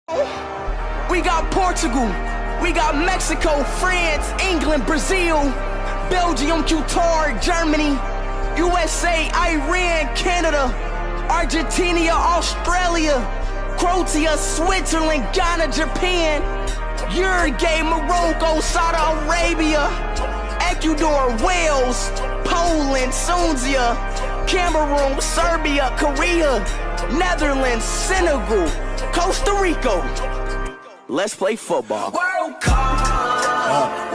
We got Portugal, we got Mexico, France, England, Brazil, Belgium, Qatar, Germany, USA, Iran, Canada, Argentina, Australia, Croatia, Switzerland, Ghana, Japan, Uruguay, Morocco, Saudi Arabia, Ecuador, Wales, Poland, Tunisia, Cameroon, Serbia, Korea, Netherlands, Senegal, Costa Rica. Let's play football. World Cup.